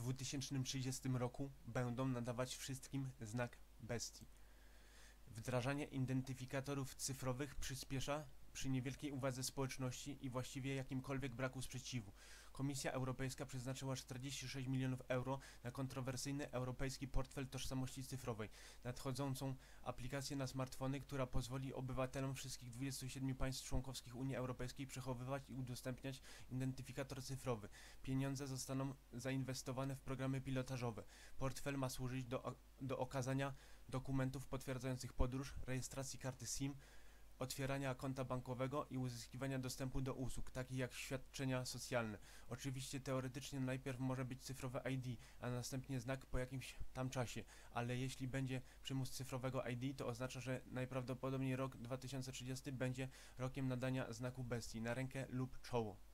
2030 roku będą nadawać wszystkim znak bestii. Wdrażanie identyfikatorów cyfrowych przyspiesza przy niewielkiej uwadze społeczności i właściwie jakimkolwiek braku sprzeciwu. Komisja Europejska przeznaczyła 46 milionów euro na kontrowersyjny europejski portfel tożsamości cyfrowej, nadchodzącą aplikację na smartfony, która pozwoli obywatelom wszystkich 27 państw członkowskich Unii Europejskiej przechowywać i udostępniać identyfikator cyfrowy. Pieniądze zostaną zainwestowane w programy pilotażowe. Portfel ma służyć do okazania dokumentów potwierdzających podróż, rejestracji karty SIM, otwierania konta bankowego i uzyskiwania dostępu do usług, takich jak świadczenia socjalne. Oczywiście teoretycznie najpierw może być cyfrowe ID, a następnie znak po jakimś tam czasie, ale jeśli będzie przymus cyfrowego ID, to oznacza, że najprawdopodobniej rok 2030 będzie rokiem nadania znaku bestii na rękę lub czoło.